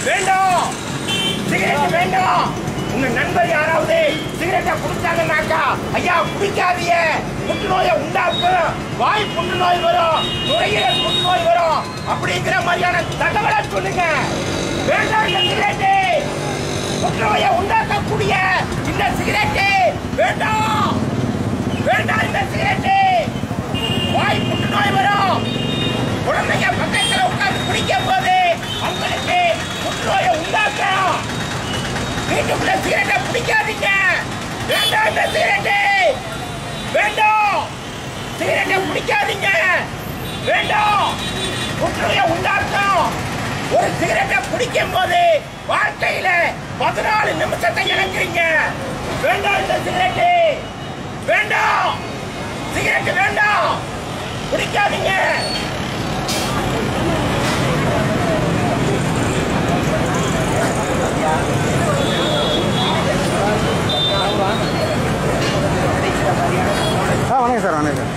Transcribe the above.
வேண்டாம், சிகரெட் வேண்டாம். உங்க நண்பர் யாராவது சிகரெட்டை குடிச்சாங்கன்னாக்கா, ஐயா குடிக்காதீங்க, புற்றுநோயை உண்டாக்கும், வாய் புற்றுநோய் வரும், நுரையீரல் புற்றுநோய் வரும் அப்படிங்கிற மாதிரியான தகவலை சொல்லுங்க. வேண்டாம் இந்த சிகரெட்டு, புற்றுநோயை உண்டாக்கக்கூடிய இந்த சிகரெட்டு வேண்டாம், வேண்டாம் இந்த சிகரெட்டு, வாய் புற்றுநோய் வரும். குழந்தைங்க பக்கத்துல உட்கார்ந்து குடிக்கும் போது அவங்களுக்கு புற்றுநோயை உண்டாக்கும். வீட்டுக்குள்ள சிகரெட்டை பிடிக்காதீங்க. வேண்டாம் இந்த சிகரெட்டு, வேண்டாம், சிகரெட்டை பிடிக்காதீங்க, வேண்டாம், புற்றுநோயை உண்டாக்கும். ஒரு சிகரெட்டை பிடிக்கும் போது வாழ்க்கையில 14 நிமிஷத்தை இழக்கிறீங்க. வேண்டாம் இந்த சிகரெட்டு, வேண்டாம், சிகரெட்டு வேண்டாம், பிடிக்காதீங்க. வணக்கம் சார், வணக்கம்.